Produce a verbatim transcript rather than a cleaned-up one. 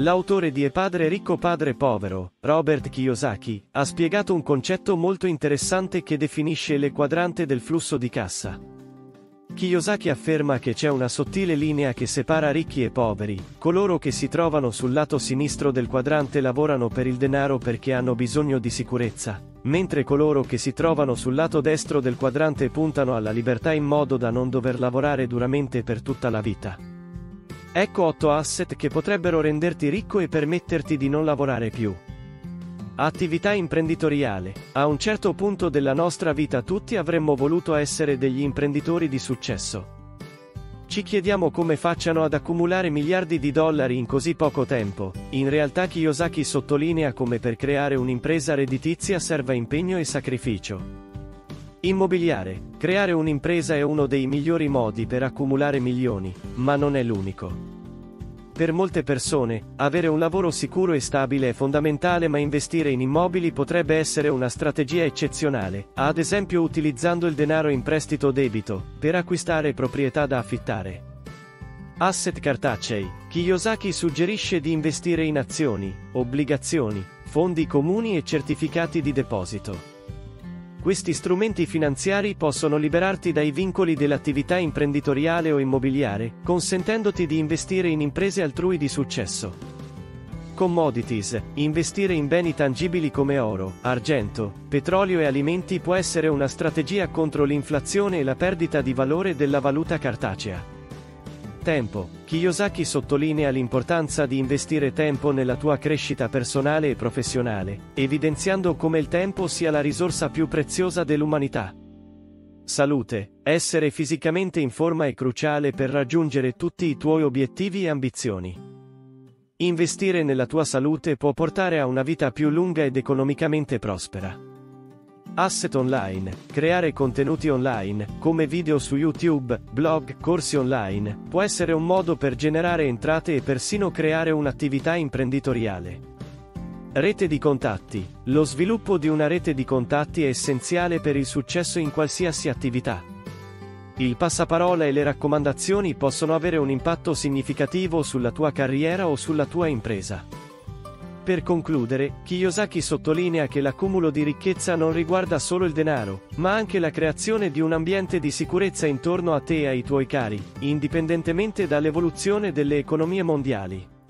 L'autore di E Padre ricco padre povero, Robert Kiyosaki, ha spiegato un concetto molto interessante che definisce le quadrante del flusso di cassa. Kiyosaki afferma che c'è una sottile linea che separa ricchi e poveri. Coloro che si trovano sul lato sinistro del quadrante lavorano per il denaro perché hanno bisogno di sicurezza, mentre coloro che si trovano sul lato destro del quadrante puntano alla libertà in modo da non dover lavorare duramente per tutta la vita. Ecco otto asset che potrebbero renderti ricco e permetterti di non lavorare più. Attività imprenditoriale. A un certo punto della nostra vita tutti avremmo voluto essere degli imprenditori di successo. Ci chiediamo come facciano ad accumulare miliardi di dollari in così poco tempo. In realtà Kiyosaki sottolinea come per creare un'impresa redditizia serva impegno e sacrificio. Immobiliare. Creare un'impresa è uno dei migliori modi per accumulare milioni, ma non è l'unico. Per molte persone, avere un lavoro sicuro e stabile è fondamentale, ma investire in immobili potrebbe essere una strategia eccezionale, ad esempio utilizzando il denaro in prestito debito, per acquistare proprietà da affittare. Asset cartacei. Kiyosaki suggerisce di investire in azioni, obbligazioni, fondi comuni e certificati di deposito. Questi strumenti finanziari possono liberarti dai vincoli dell'attività imprenditoriale o immobiliare, consentendoti di investire in imprese altrui di successo. Commodities. Investire in beni tangibili come oro, argento, petrolio e alimenti può essere una strategia contro l'inflazione e la perdita di valore della valuta cartacea. Tempo. Kiyosaki sottolinea l'importanza di investire tempo nella tua crescita personale e professionale, evidenziando come il tempo sia la risorsa più preziosa dell'umanità. Salute. Essere fisicamente in forma è cruciale per raggiungere tutti i tuoi obiettivi e ambizioni. Investire nella tua salute può portare a una vita più lunga ed economicamente prospera. Asset online. Creare contenuti online, come video su YouTube, blog, corsi online, può essere un modo per generare entrate e persino creare un'attività imprenditoriale. Rete di contatti. Lo sviluppo di una rete di contatti è essenziale per il successo in qualsiasi attività. Il passaparola e le raccomandazioni possono avere un impatto significativo sulla tua carriera o sulla tua impresa. Per concludere, Kiyosaki sottolinea che l'accumulo di ricchezza non riguarda solo il denaro, ma anche la creazione di un ambiente di sicurezza intorno a te e ai tuoi cari, indipendentemente dall'evoluzione delle economie mondiali.